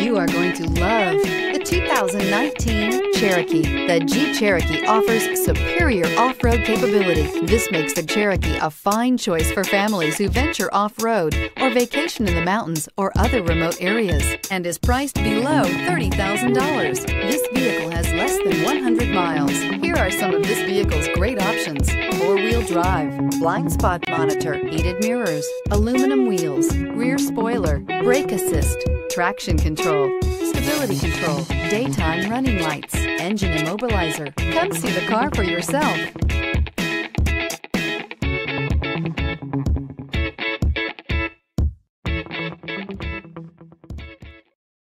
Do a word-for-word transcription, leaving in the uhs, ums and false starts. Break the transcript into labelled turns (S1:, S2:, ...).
S1: You are going to love the two thousand nineteen Cherokee. The Jeep Cherokee offers superior off-road capability. This makes the Cherokee a fine choice for families who venture off-road or vacation in the mountains or other remote areas, and is priced below thirty thousand dollars. This vehicle has less than one hundred miles. Here are some of this vehicle's great options: four-wheel drive, blind spot monitor, heated mirrors, aluminum wheels, rear spoiler, brake assist, traction control, stability control, daytime running lights, engine immobilizer. Come see the car for yourself.